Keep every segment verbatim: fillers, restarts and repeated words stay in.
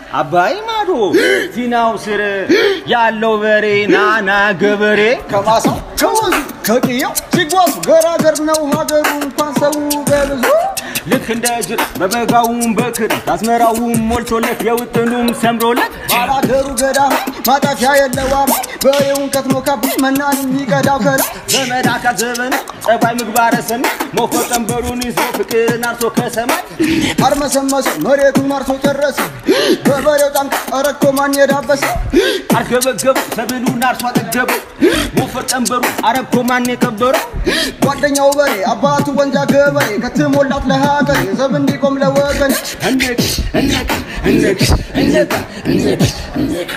አባይ ማዶ ዚናው ስር ያለው በሬ ናና ገበሬ ከማሳው ከወንዙ ከቂያው ሲጓዙ ገራገር ነው ሀገሩ እንኳን ሰው በብዙ ልክ እንደ ጅር በበጋውም በክር አስመራውም ሞልቶለት የውጥኑም ሰምሮለት ባላገሩ ገዳም ማጣፊያ የለዋም በሬውን ከትሞ ካብሽ መናን የሚቀዳው ከላ ዘመዳካ ዘበነ ጸባይ ምግባረ ሰናይ ሞፈር ቀንበሩን ይዞ ፍቅርን አርሶ ከሰማይ አርመሰመሰ መሬቱን አርሶ ጨረሰ በበሬው ጣንቃ አረኮ ማን የዳበሰ አርገበገቡ ሰብሉን አርሶ አጠገበው ሞፈር ቀንበሩ አረኮ ማን የከበረው ጓደኛው በሬ አባቱ ወንጃ ገበሬ ከተሞላት ለሀገር ዘብ እንዲቆም ለወገን እንክ እንክ እንክ እንክ እንክ እንክ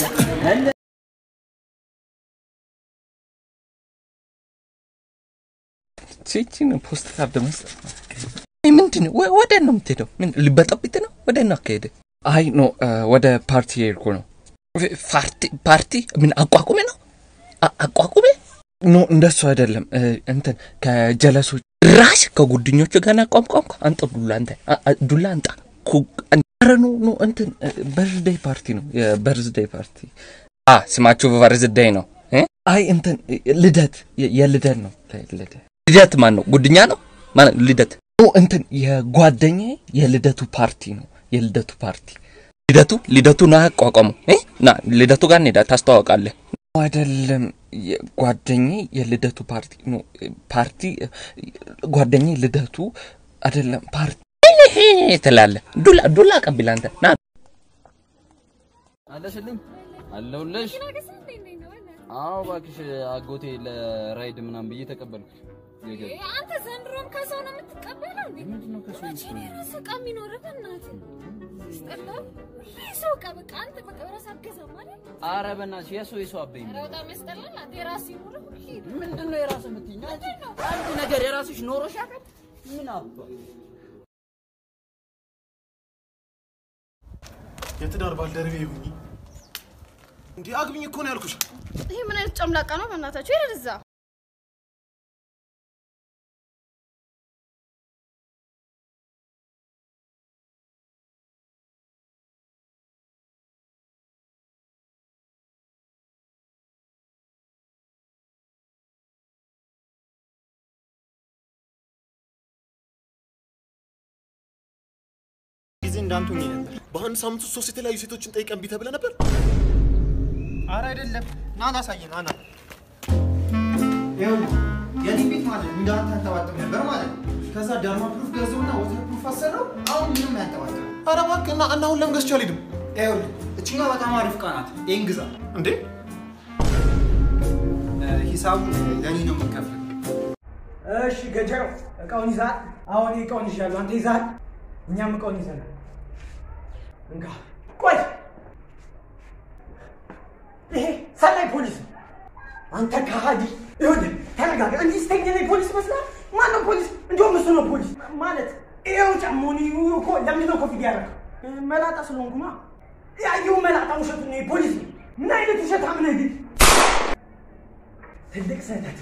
ሲቺን ፖስት ታብ ደምስ አይ ምንድነው ወደ ነው የምትሄደው ምን ልበጠብጥ ነው ወደ ነው አከሄደ አይ ኖ ወደ ፓርቲ ሄድኩ ነው ፓርቲ ፓርቲ ምን አቋቁሜ ነው አቋቁሜ ኖ እንደሱ አይደለም እንትን ከጀለሶች ራስ ከጉድኞቹ ጋር አቋቋምኩ አንተ ዱላ አንተ ዱላ አንተ አረኑ ኖ እንትን በርዝዴይ ፓርቲ ነው የበርዝዴይ ፓርቲ አ ስማቹ በርዝዴይ ነው አይ እንትን ልደት የልደት ነው ልደት ልደት ማን ነው ጉድኛ ነው ማን ልደት ኖ እንትን የጓደኛዬ የልደቱ ፓርቲ ነው የልደቱ ፓርቲ ልደቱ ልደቱ ና አቋቋሙ ና ልደቱ ጋር ነው ታስተዋውቃለህ አይደለም ጓደኛዬ የልደቱ ፓርቲ ነው ፓርቲ ጓደኛዬ ልደቱ አይደለም ፓርቲ ተላለ ዱላ ዱላ ቀብላ አንተ ና አለሽልኝ አለውልሽ አው ባክሽ አጎቴ ለራይድ ምናም በየ ተቀበልኩ አንተ ዘንድሮም ከሰው ነው የምትቀበለው እንዴ ምንድነው ከሰው ነው ሰቃሚ ነው ረፈናት ስጠላ ሰው ቀበቃ አንተ በቀረሳ አገዛ ማለት አረ በእናትሽ የሰው የሰው አበይ ነው በጣም ያስጠላል አንተ የራስ ይኖር ምንድነው የራስ የምትይኝ አንተ ነገር የራስሽ ኖሮሽ አቀጥ ምን አባ የትዳር ባልደረቤ ይሁኝ እንዴ አግብኝ እኮ ነው ያልኩሽ ይሄ ምን አይነት ጨምላቃ ነው በእናታችሁ ይረዛ እንዳንቶኝ ነበር በአንድ ሳምንት ሶስት የተለያዩ ሴቶችን ጠይቀን ቢተብለ ነበር አረ አይደለም ና ላሳየን አና ይሁን የኔ ቤት ማለት እንዳንተ ተዋጥም ነበር ማለት ከዛ ዳርማ ፕሩፍ ገዘውና ወተር ፕሩፍ አሰራው አሁን ምንም ያንተዋጥም አረ ባክና እና አሁን ለምገስቻ አልሄድም ይሁን እቺኛ በጣም አሪፍ ቃናት ይሄን ግዛ እንዴ ሂሳቡ ለኔ ነው የምከፍል እሺ ገጀሮ እቃውን ይዛል አሁን እቃውን ይሻሉ አንተ ይዛል እኛም እቃውን ይዘናል እንጋ ቆይ ይሄ ሰላይ ፖሊስ አንተ ካሃዲ ይሁን ተረጋጋ እንዴ ስተኛለህ ፖሊስ መስላ ማን ነው ፖሊስ እንደውም እሱ ነው ፖሊስ ማለት ይሄው ጫሞኒ እኮ ለምን ነው ኮፊ ያደረገው መላጣ ስለሆንኩ ነው ያየው መላጣ ውሸት ነው ፖሊስ ምን አይነት ውሸት አምነህ ግን ትልቅ ሰይጣን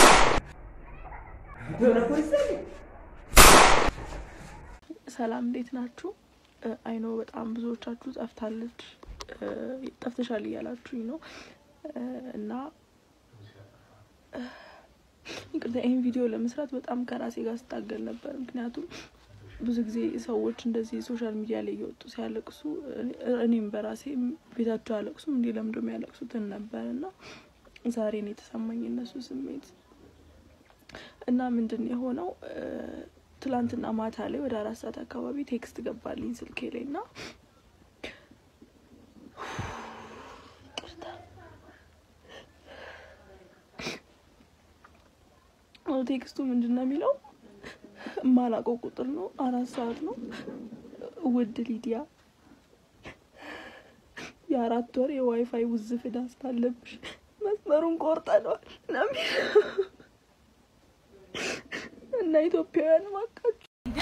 ነው ፖሊስ ሰላም እንዴት ናችሁ አይኖ በጣም ብዙዎቻችሁ ጠፍታለች ጠፍተሻል ያላችሁኝ ነው እና እንግዲህ ይሄን ቪዲዮ ለመስራት በጣም ከራሴ ጋር ስታገል ነበር ምክንያቱም ብዙ ጊዜ ሰዎች እንደዚህ ሶሻል ሚዲያ ላይ ይወጡ ሲያለቅሱ እኔም በራሴ ቤታቸው ያለቅሱ እንዴ ለምንድነው ያለቅሱት ነበርና ዛሬ ነው የተሰማኝ እነሱ ስሜት እና ምንድነው የሆነው ትላንትና ማታ ላይ ወደ አራት ሰዓት አካባቢ ቴክስት ገባልኝ ስልኬ ላይና ቴክስቱ ምንድነው የሚለው ማላቀው ቁጥር ነው አራት ሰዓት ነው ውድ ሊዲያ የአራት ወር የዋይፋይ ውዝፍ ዳስታለብሽ መስመሩን ቆርጠናል ነሚ እና ኢትዮጵያውያን ማቃች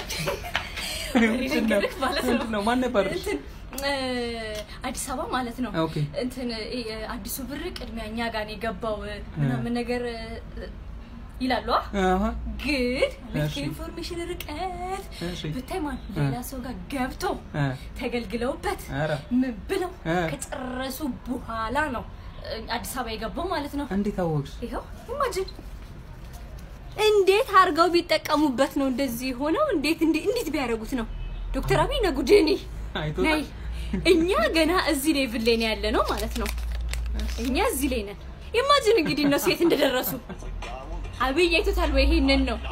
ማለት ነው ማን ነበር አዲስ አበባ ማለት ነው እንትን አዲሱ ብር ቅድሚያኛ ጋር ነው የገባው ምናምን ነገር ይላሉ አሃ ግን ልክ ኢንፎርሜሽን ርቀት በታይማን ሌላ ሰው ጋር ገብቶ ተገልግለውበት ምን ብለው ከጨረሱ በኋላ ነው አዲስ አበባ የገባው ማለት ነው እንዴት አወቅሽ ይሄው ኢማጂን እንዴት አርጋው ቢጠቀሙበት ነው እንደዚህ ሆነው እንዴት እንዴት ቢያረጉት ነው ዶክተር አብይ ነጉዴኒ ነይ እኛ ገና እዚህ ሌቭል ላይ ያለ ነው ማለት ነው እኛ እዚህ ላይ ነን ኢማጂን እንግዲህ ነው ሴት እንደደረሱ አብይ አይቶታል ወይ ይሄንን ነው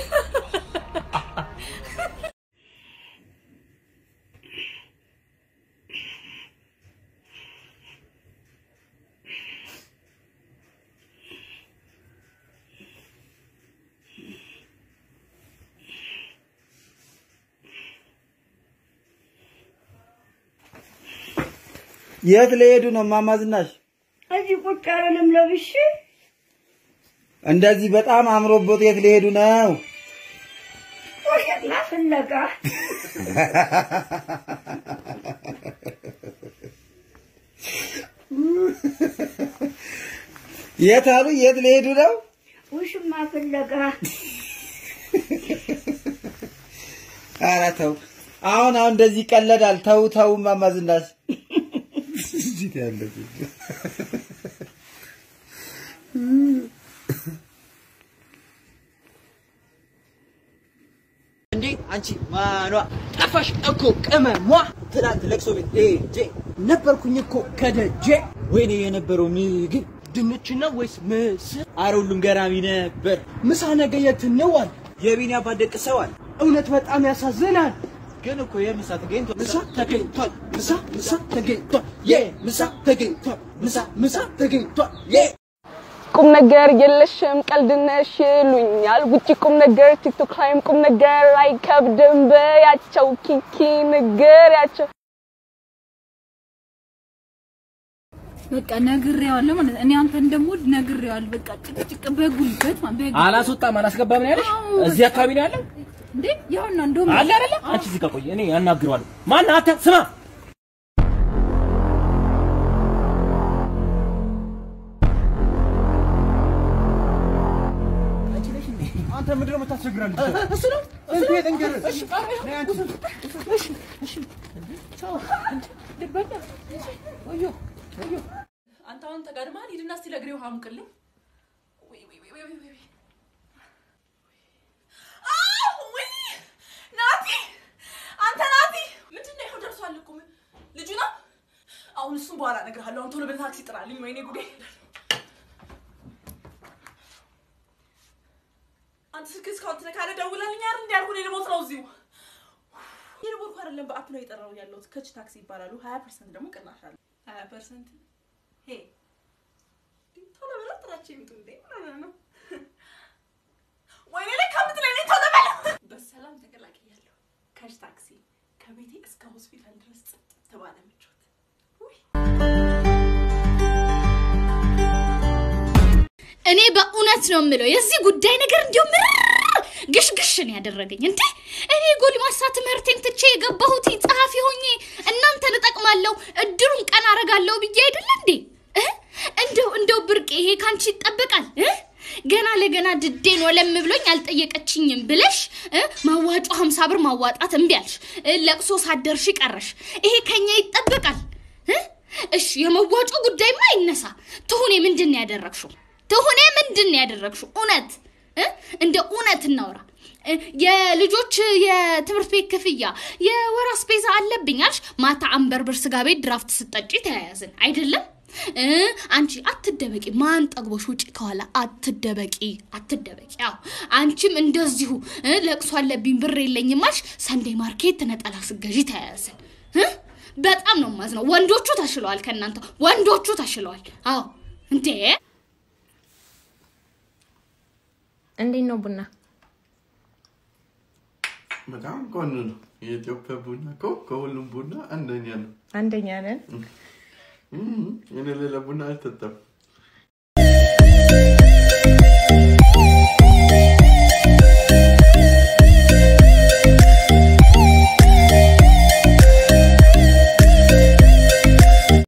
የት ለሄዱ ነው ማማዝናሽ እዚህ ቁጭ አረንም ለብሽ እንደዚህ በጣም አምሮበት የት ለሄዱ ነው ወይስ ማፍለጋ የት አሉ የት ለሄዱ ነው ወይስ ማፍለጋ አራተው አሁን አሁን እንደዚህ ቀለዳል ተው ተው ማማዝናሽ እዚህ ያለው እንዴ አንቺ ማኗ ጠፋሽ እኮ ቀመሟ ትላንት ለቅሶ ቤት ሄጄ ነበርኩኝ እኮ ከደጄ ወይኔ የነበረው ምግብ ድንች ነው ወይስ ምስር አረ ሁሉም ገራሚ ነበር ምሳ ነገ የት ነው አለ የቢኒ አባት ደቅሰዋል እውነት በጣም ያሳዝናል ግን እኮ የምሳ ተገኝቷል ምሳ ተገኝቷል ምሳ ምሳ ተገኝቷል የ ምሳ ተገኝቷል ምሳ ምሳ ተገኝቷል የ ቁም ነገር የለሽም ቀልድነሽ ይሉኛል ውጪ ቁም ነገር ቲክቶክ ላይም ቁም ነገር አይከብድም በያቸው ኪኪ ንገሪያቸው በቃ ነግሬዋለሁ ማለት እኔ አንተ እንደሞድ ነግሬዋለሁ በቃ ጭቅጭቅ በጉልበት ማለት በጉ አላስወጣም አላስገባም ነው ያለሽ እዚህ አካባቢ ነው ያለው እንዴ ያውና እንደው አለ አይደለ አንቺ እዚህ ጋር ቆይ እኔ ያናግረዋለሁ ማን አንተ ስማ አንተ ምንድነው የምታስቸግራለህ እሱ ነው እሱ ነው እንግዲህ እሺ ነይ አንቺ እሺ እሺ ቻው ደበቀ ወዮ ወዮ አንተ አሁን ተጋድማል ሂድና እስቲ ለግሬው ሃምቅልኝ ወይ ወይ ወይ ወይ ወይ አው ወይ ናቲ አንተ ናቲ ምንድነው ይሄው ደርሷል እኮ ልጁ ነው አሁን እሱ በኋላ እነግርሃለሁ አሁን ቶሎ በታክሲ ጥራልኝ ወይኔ ጉዴ አንተ ስልክስ ካንተ ነካለ ደውላልኝ አይደል እንዴ አልኩኝ ለሞት ነው እዚሁ ይልቦርኩ አይደለም በአፕ ነው የጠራው ያለው ከች ታክሲ ይባላሉ ሃያ ፐርሰንት ደግሞ ቅናሽ አለ ሃያ ፐርሰንት ሄ ቶሎ በላ ጥራችሁ ይምጡ እንዴ ማለት ነው ወይኔ ለካምት ለኔ ቶሎ በላ በሰላም ተቀላቅያለሁ ከች ታክሲ ከቤቴ እስከ ሆስፒታል ድረስ ተባለ ምቾት እኔ በእውነት ነው የምለው የዚህ ጉዳይ ነገር እንዲው ምር ግሽግሽ ነው ያደረገኝ እንዴ እኔ ጎልማሳ ትምህርቴን ትቼ የገባሁት ጸሐፊ ሆኜ እናንተ ተጠቅማለሁ እድሩን ቀን አረጋለሁ ብዬ አይደል እንዴ እንደው እንደው ብርቅ ይሄ ካንቺ ይጠበቃል ገና ለገና ድዴን ወለም ብሎኝ አልጠየቀችኝም ብለሽ ማዋጮ ሃምሳ ብር ማዋጣት እንቢያልሽ ለቅሶ ሳደርሽ ቀረሽ ይሄ ከኛ ይጠበቃል እሺ የመዋጮ ጉዳይማ ይነሳ ትሁኔ ምንድን ያደረግሽው ትሁኔ ምንድን ያደረግሽው ኡነት እንደ ኡነት እናውራ የልጆች የትምህርት ቤት ክፍያ የወር አስቤዛ አለብኛልሽ ማታ አንበርብር ስጋ ቤት ድራፍት ስጠጪ ተያያዝን አይደለም አንቺ አትደበቂ ማን ጠግቦሽ ውጪ ከኋላ አትደበቂ አትደበቂ ያው አንቺም እንደዚሁ ለቅሶ አለብኝ ብር የለኝማሽ ሰንዴ ማርኬት ነጠላ ስገጂ ተያያዝን በጣም ነው ማዝነው ወንዶቹ ታሽለዋል ከናንተ ወንዶቹ ታሽለዋል አዎ እንዴ እንዴት ነው ቡና በጣም ቆንጆ ነው የኢትዮጵያ ቡና እኮ ከሁሉም ቡና አንደኛ ነው አንደኛ ነን እም እኔ ሌላ ቡና አልጠጣም